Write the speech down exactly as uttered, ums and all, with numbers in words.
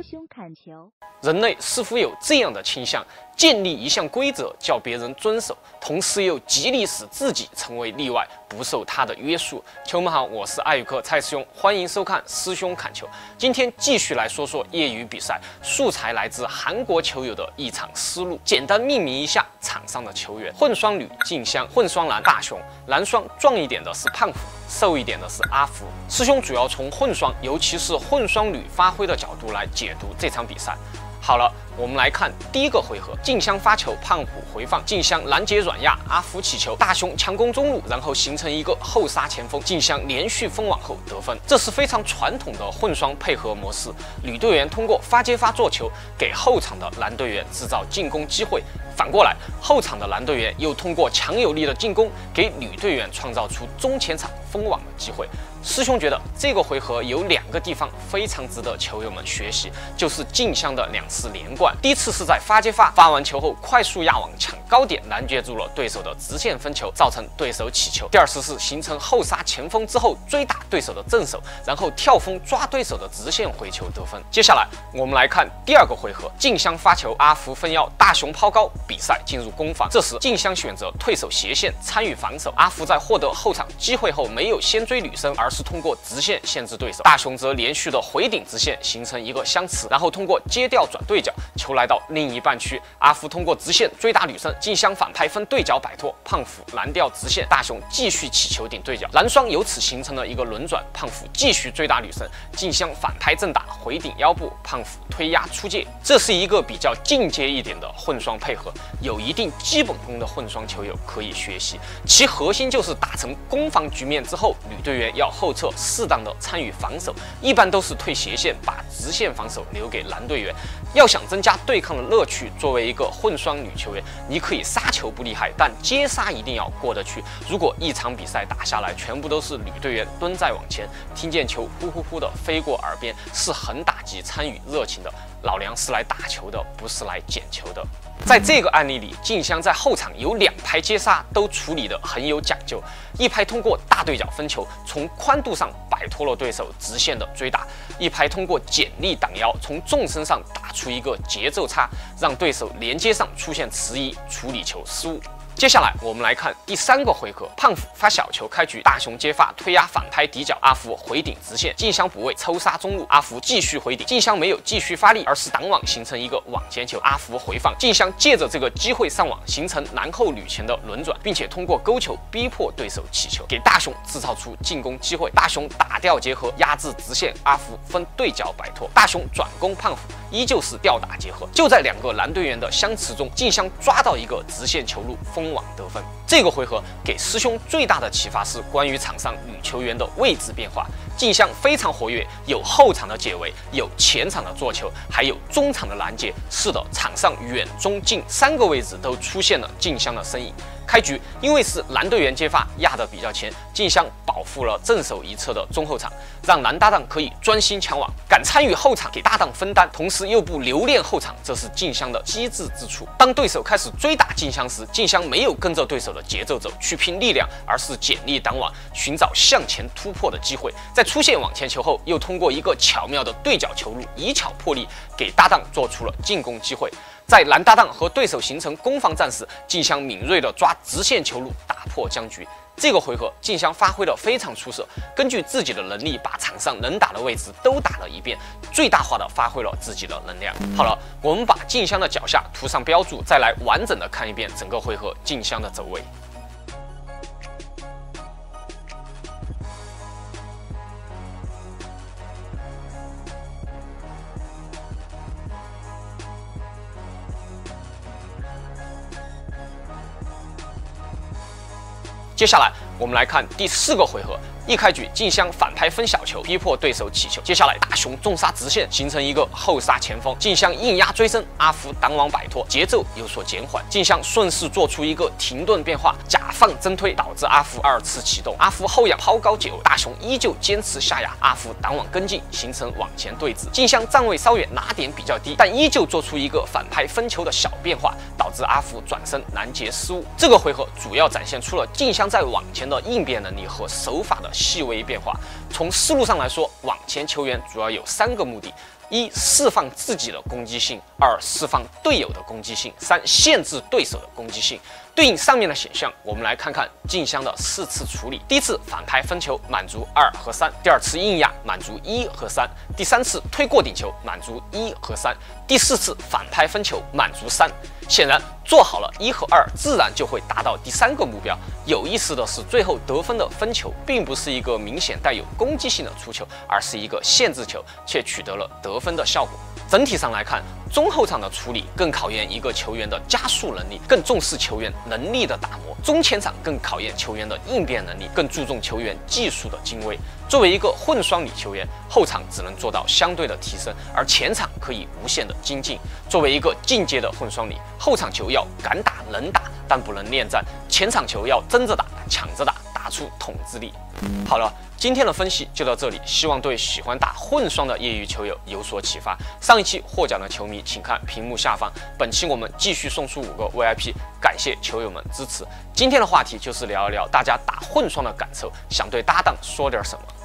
师兄砍球。 人类似乎有这样的倾向，建立一项规则叫别人遵守，同时又极力使自己成为例外，不受他的约束。球们好，我是爱羽客蔡师兄，欢迎收看师兄砍球。今天继续来说说业余比赛，素材来自韩国球友的一场思路，简单命名一下场上的球员：混双女静香，混双男大雄，男双壮一点的是胖虎，瘦一点的是阿福。师兄主要从混双，尤其是混双女发挥的角度来解读这场比赛。好了，我们来看第一个回合，静香发球，胖虎回放，静香拦截软压，阿福起球，大雄强攻中路，然后形成一个后杀前锋，静香连续封网后得分。这是非常传统的混双配合模式，女队员通过发接发做球，给后场的男队员制造进攻机会。反过来，后场的男队员又通过强有力的进攻，给女队员创造出中前场封网的机会。师兄觉得这个回合有两个地方非常值得球友们学习，就是静香的两次连贯。第一次是在发接发，发完球后快速压网抢高点，拦截住了对手的直线分球，造成对手起球。第二次是形成后杀前锋之后追打对手的正手，然后跳封抓对手的直线回球得分。接下来我们来看第二个回合，静香发球，阿福分腰，大雄抛高，比赛进入攻防。这时静香选择退守斜线参与防守，阿福在获得后场机会后没有先追女生，而是通过直线限制对手。大雄则连续的回顶直线形成一个相持，然后通过接吊转对角，球来到另一半区，阿福通过直线追打女生，静香反拍分对角摆脱，胖虎拦吊直线，大雄继续起球顶对角，男双由此形成了一个轮转，胖虎继续追打女生，静香反拍正打回顶腰部，胖虎推压出界。这是一个比较进阶一点的混双配合，有一定基本功的混双球友可以学习。其核心就是打成攻防局面之后，女队员要后撤适当的参与防守，一般都是退斜线，把直线防守留给男队员。要想增加对抗的乐趣，作为一个混双女球员，你可以杀球不厉害，但接杀一定要过得去。如果一场比赛打下来，全部都是女队员蹲在网前，听见球呼呼呼的飞过耳边，是很打击参与热情的。老娘是来打球的，不是来捡球的。在这个案例里，静香在后场有两拍接杀都处理得很有讲究，一拍通过大对角分球，从宽度上摆脱了对手直线的追打，一拍通过简力挡腰，从纵深上打出一个节奏差，让对手连接上出现迟疑，处理球失误。接下来我们来看第三个回合，胖虎发小球开局，大雄接发推压反拍底角，阿福回顶直线，静香补位抽杀中路，阿福继续回顶，静香没有继续发力，而是挡网形成一个网前球，阿福回放，静香借着这个机会上网，形成男后女前的轮转，并且通过勾球逼迫对手起球，给大雄制造出进攻机会，大雄打吊结合压制直线，阿福分对角摆脱，大雄转攻胖虎，依旧是吊打结合。就在两个男队员的相持中，静香抓到一个直线球路封网得分。这个回合给师兄最大的启发是关于场上女球员的位置变化。静香非常活跃，有后场的解围，有前场的做球，还有中场的拦截。是的，场上远中近三个位置都出现了静香的身影。开局因为是男队员接发压得比较前，静香保护了正手一侧的中后场，让男搭档可以专心抢网，敢参与后场给搭档分担，同时又不留恋后场，这是静香的机智之处。当对手开始追打静香时，静香没有跟着对手的节奏走去拼力量，而是简力挡网，寻找向前突破的机会。在出现网前球后，又通过一个巧妙的对角球路以巧破力，给搭档做出了进攻机会。在男搭档和对手形成攻防战时，静香敏锐地抓直线球路打破僵局。这个回合静香发挥得非常出色，根据自己的能力把场上能打的位置都打了一遍，最大化的发挥了自己的能量。好了，我们把静香的脚下涂上标注，再来完整的看一遍整个回合静香的走位。接下来我们来看第四个回合，一开局静香反拍分小球，逼迫对手起球。接下来大雄重杀直线，形成一个后杀前锋，静香硬压追身，阿福挡网摆脱，节奏有所减缓。静香顺势做出一个停顿变化，假放真推，导致阿福二次启动，阿福后仰抛高解围，大雄依旧坚持下压，阿福挡网跟进，形成网前对峙。静香站位稍远，拿点比较低，但依旧做出一个反拍分球的小变化，导致阿福转身拦截失误。这个回合主要展现出了静香在网前的应变能力和手法的细微变化。从思路上来说，网前球员主要有三个目的： 一、释放自己的攻击性；二、释放队友的攻击性；三、限制对手的攻击性。对应上面的选项，我们来看看静香的四次处理。第一次反拍分球满足二和三，第二次硬压满足一和三，第三次推过顶球满足一和三，第四次反拍分球满足三。显然做好了一和二，自然就会达到第三个目标。有意思的是，最后得分的分球并不是一个明显带有攻击性的出球，而是一个限制球，却取得了得分的效果。整体上来看，中后场的处理更考验一个球员的加速能力，更重视球员能力的打磨；中前场更考验球员的应变能力，更注重球员技术的精微。作为一个混双女球员，后场只能做到相对的提升，而前场可以无限的精进。作为一个进阶的混双女，后场球要敢打能打，但不能恋战；前场球要争着打、抢着打，打出统治力。好了，今天的分析就到这里，希望对喜欢打混双的业余球友有所启发。上一期获奖的球迷请看屏幕下方，本期我们继续送出五个 V I P， 感谢球友们支持。今天的话题就是聊一聊大家打混双的感受，想对搭档说点什么。